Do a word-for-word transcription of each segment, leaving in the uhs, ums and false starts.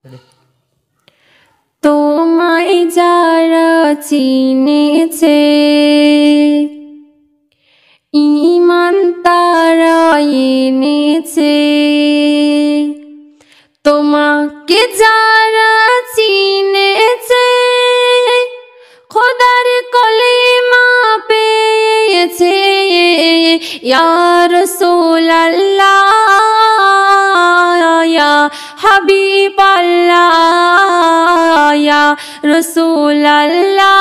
তোমায় যারা চিনেছে ঈমান তারা এনেছে, তোমাকে যারা চিনেছে খোদার কলিমা পেয়েছে। ইয়া রাসূলুল্লাহ ইয়া হাবিবাল্লাহ ইয়া রাসূলুল্লাহ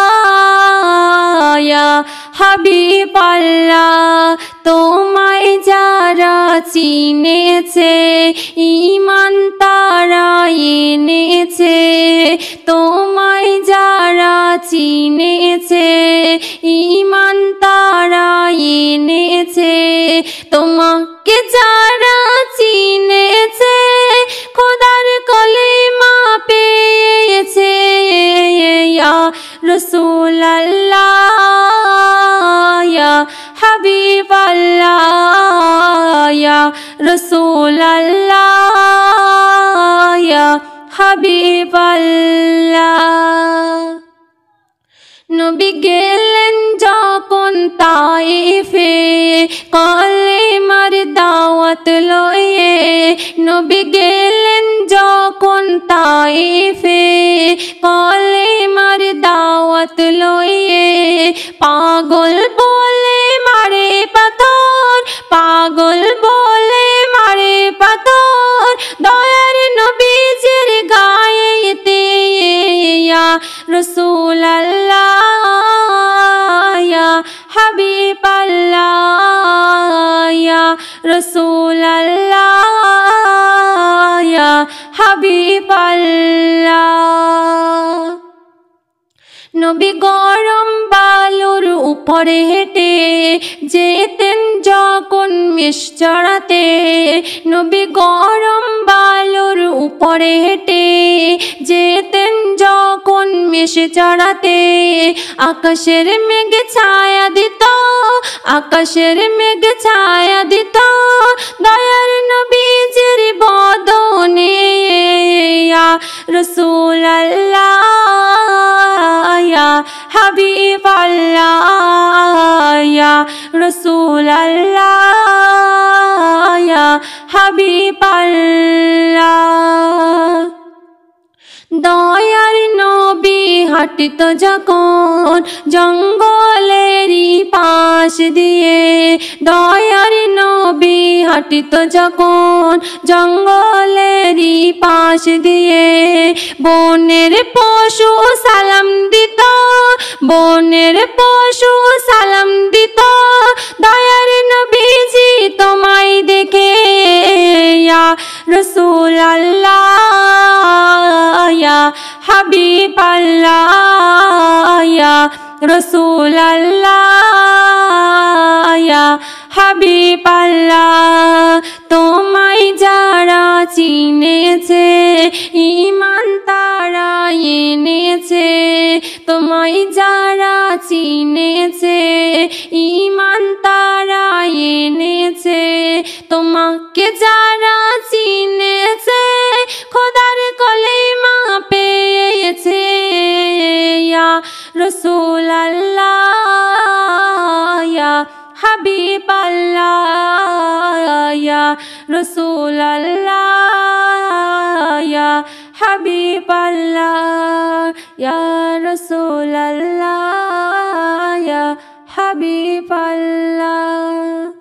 ইয়া হাবিবাল্লাহ, তোমায় যারা চিনেছে ঈমান তারা এনেছে, তোমায় যারা চিনেছে ঈমান তারা এনেছে, তোমাকে যারা চিনেছে খোদার কলিমা পেয়েছে। ইয়া রাসূলুল্লাহ ইয়া হাবিবাল্লাহ ইয়া রাসূলুল্লাহ ইয়া হাবিবাল্লাহ। নবী গেলেন যখন তায়েফে কলেমার দাওয়াত লয়ে, নবী গেলেন যখন তায়েফে কলেমার দাওয়াত লয়ে, পাগল বলে মারে পাথর, পাগল বলে মারে পাথর দয়ার নবীজির গায়েতে। ইয়া রাসূলুল্লাহ ইয়া হাবিবাল্লাহ ইয়া রাসূলুল্লাহ ইয়া হাবিবাল্লাহ। নবী গরম বালুর উপরে হেঁটে যেতেন যখন মেষ চড়াতে, নবী গরম বালুর উপরে হেঁটে যেতেন যখন মেষ চড়াতে, আকাশের মেঘ ছায়া দিত, আকাশের মেঘ ছায়া দিত দয়ার নবীজির বদনে। ইয়া রাসূলুল্লাহ ইয়া হাবিবাল্লাহ ইয়া রাসূলুল্লাহ ইয়া হাবিবাল্লাহ। দয়ার নবী হাঁটত যখন জঙ্গলেরই পাশ দিয়ে, দয়ার নবী হাঁটত যখন জঙ্গলেরই পাশ দিয়ে, বনের পশু সালাম দিত, বনের পশু সালাম দিত দয়ার নবীজি তোমায় দেখে। ইয়া রাসূলুল্লাহ ইয়া হাবিবাল্লাহ ইয়া রাসূলুল্লাহ ইয়া হাবিবাল্লাহ, তোমায় যারা চিনেছে ঈমান তারা এনেছে, তোমায় যারা চিনেছে ঈমান তারা এনেছে, তোমাকে যারা চিনেছে খোদার কলিমা পেয়েছে। ইয়া রাসূলুল্লাহ ইয়া হাবিবাল্লাহ ইয়া রাসূলুল্লাহ ইয়া হাবিবাল্লাহ ইয়া রাসূলুল্লাহ ইয়া হাবিবাল্লাহ।